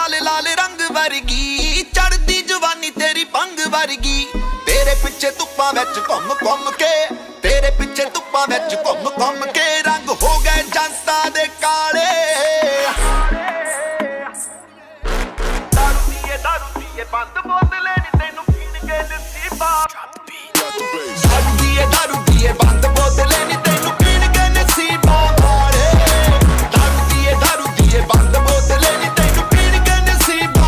लाल लाल रंग वर्गी चढ़दी जवानी तेरी पंग वर्गी तेरे पिछे धुप्पां विच घुम घुम के तेरे पिछे धुप्पां विच घुम घुम के रंग हो गए जनता दे काले दारू पीए बंद बोतले नी तैनू पीण के नसीबा दारू पीए बंद बोतले नी तैनू पीण के नसीबा दारू पीए बंद बोतले नी तैनू पीण के नसीबा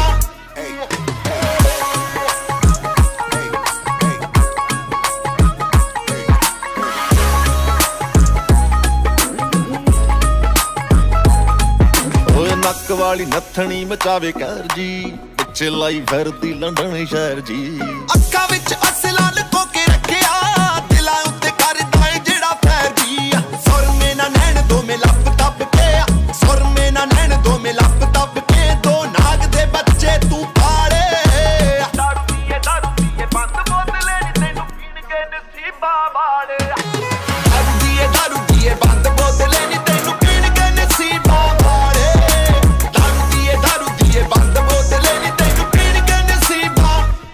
ओए नक वाली नथनी मचावे कर जी पिछे लाई फिरदी लंडन शहर जी अक्खां विच असला लुको के रखिया दिलां उत्ते करदा ए जेड़ा फैर जी सुरमे ना नैन दो में लप तप के सुरमे ना नैन दो में लप तप के दो नाग दे बच्चे तू पाले दारू पीए बंद बोतले नी तैनू पीण के नसीबा वाले दारू पीए बंद बोतले नी तैनू पीण के नसीबा वाले दारू पीए बंद बोतले नी तैनू पीण के नसीबा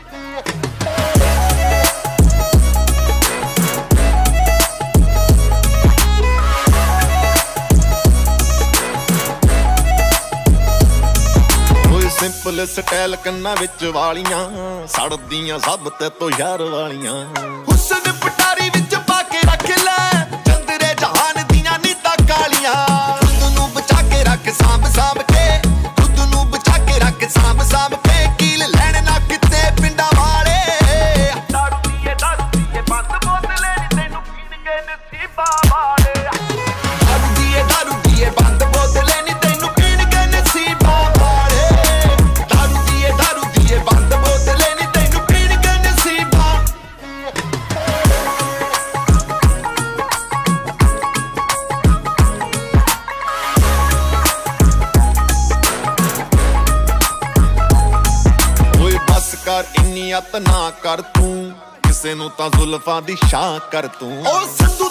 सिंपल स्टाइल कन्ना विच वालियां सड़दियां सब ते तो यार वालियां हुस्न पटारी विच पाके रख ले चंदरे जहान दियां नीतां कालियां खुद नू बचा के रख सांभ सांभ के खुद नू बचा के रख सांभ सांभ के कील लैण ना किते पिंडा वाले दारू पीए बंद बोतले नी तैनू पीण के नसीबा वाले दारू पीए बंद बोतले नी तैनू पीण के नसीबा वाले दारू पीए बंद बोतले नी तैनू पीण के नसीबा ओए बस कर इन्नी अत ना कर तू किसे नू तां जुल्फां दी शां कर तू ओ संधू